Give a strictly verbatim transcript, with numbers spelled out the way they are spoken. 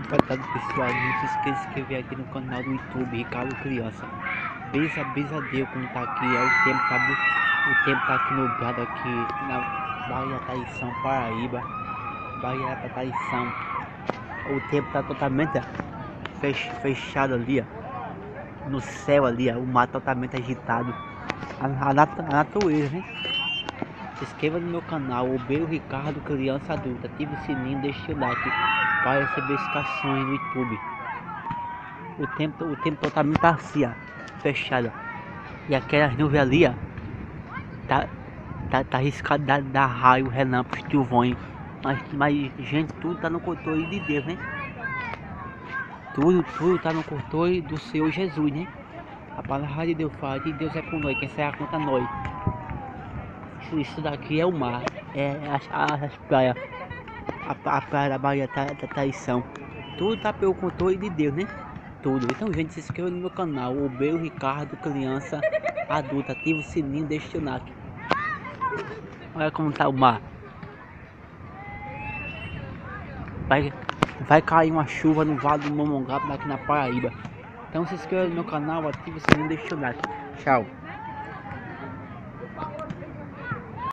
Rapaziada, pessoal, não se esqueça de se inscrever aqui no canal do YouTube Ricardo Criança. Beijo, beijadeiro como tá aqui, é, o tempo tá o tempo tá aqui nublado aqui na Bahia Traição, Paraíba, Bahia Traição. O tempo tá totalmente fech, fechado ali, ó, no céu ali, ó, o mar totalmente agitado, a, a, nat a natureza, né? Se inscreva no meu canal, o Beiro Ricardo Criança Adulta, ative o sininho, deixe o like para receber notificações no YouTube. O tempo, o tempo totalmente assim, ó, fechado. E aquelas nuvens ali, ó, tá, tá, tá arriscado da, da raio, relâmpagos, trovões. Mas, mas, gente, tudo tá no controle de Deus, né? Tudo, tudo tá no controle do Senhor Jesus, né? A palavra de Deus fala que Deus é por nós, quem será contra nós. Isso, isso daqui é o mar, é as, as praias, a, a praia da Bahia da tá, Traição. Tudo tá pelo controle de Deus, né? Tudo. Então, gente, se inscreva no meu canal, o Beiro Ricardo Criança Adulta, ativa o sininho, deixa o like. Olha como tá o mar. Vai, vai cair uma chuva no Vale do Momongaba aqui na Paraíba. Então se inscreva no meu canal, ative o sininho, deixa o like. Tchau.